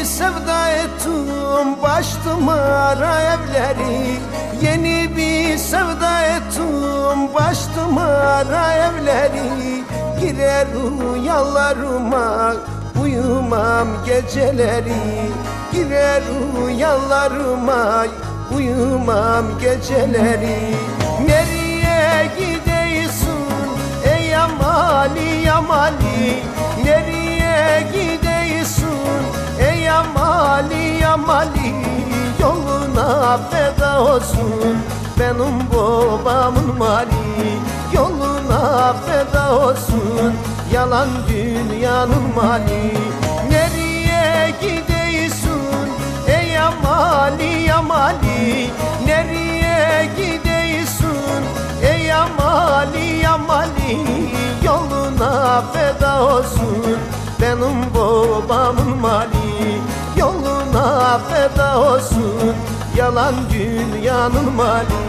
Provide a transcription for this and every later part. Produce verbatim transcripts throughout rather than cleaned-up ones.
sevda ettim baştıma evleri, yeni bir sevda ettim baştıma evleri. Girer rüyalarıma uyumam geceleri, girer rüyalarıma uyumam geceleri. Nereye gidiyorsun ey yamali yamali, nereye gidiyorsun ey yamali yamali. Yoluna feda olsun benim babamın mali, yoluna feda olsun yalan dünyanın mali. Nereye gidiyorsun ey yamali yamali, nereye gidiyorsun ey yamali yamali. Yoluna feda olsun benim babamın mali, yoluna feda olsun yalan dünyanın mali.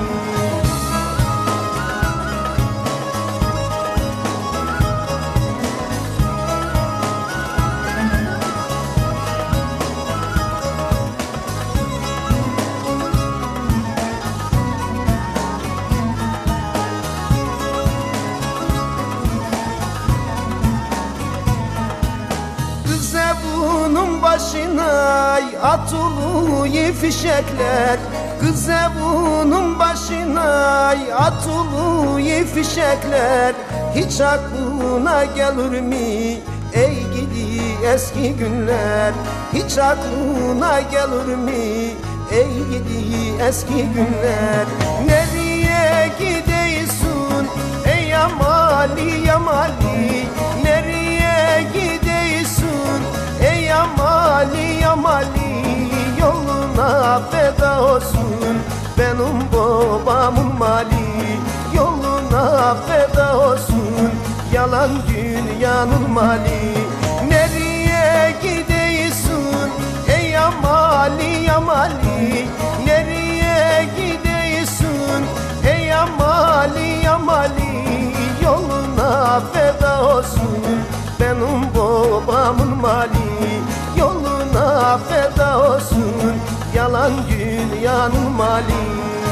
Bunun başına atılıyor fişekler, kız bunun başına atılıyor fişekler. Hiç aklına gelir mi ey gidi eski günler, hiç aklına gelir mi ey gidi eski günler. Nereye gidiyorsun ey yamali yamali, nereye gidiyorsun ey yamali yamali. Yoluna feda olsun benim babamın mali, yoluna feda olsun yalan dünyanın mali. Nereye gidiyorsun ey yamali yamali, nereye gidiyorsun ey yamali yamali. Yoluna feda olsun benim babamın mali, yoluna feda olsun yalan dünyanın mali.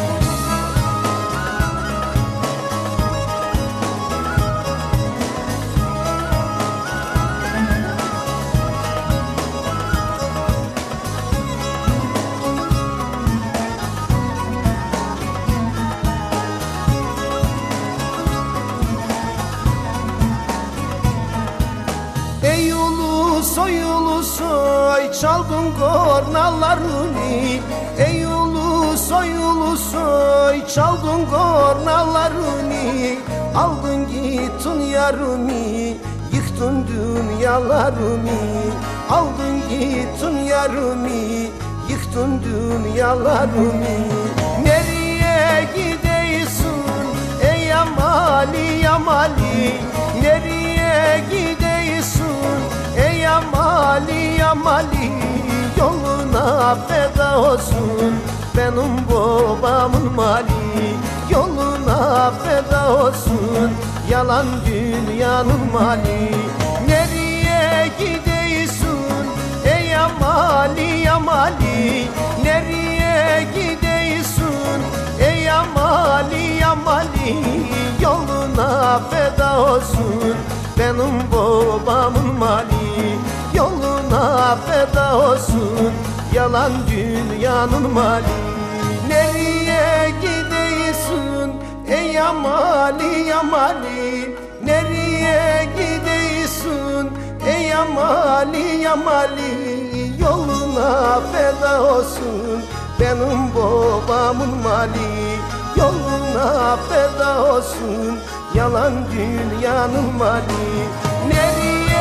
Ey ulus oy ulus oy çaldın kornalarını, ey ulus oy ulus oy çaldın kornalarını. Aldın gittin yarımı, yıktın dünyalarımı, aldın gittin yarımı, yıktın dünyalarımı. Nereye gidiyorsun ey yamali yamali, nereye gidiyorsun ey yamali yamali. Yoluna feda olsun benim babamın mali, yoluna feda olsun yalan dünyanın mali. Nereye gidiyorsun ey yamali yamali, nereye gidiyorsun ey yamali yamali. Yoluna feda olsun benim babamın mali, yoluna feda olsun yalan dünyanın mali. Nereye gidiyorsun ey yamali yamali, nereye gidiyorsun ey yamali yamali. Yoluna feda olsun benim babamın mali, yoluna feda olsun yalan dünyanın mali. Nereye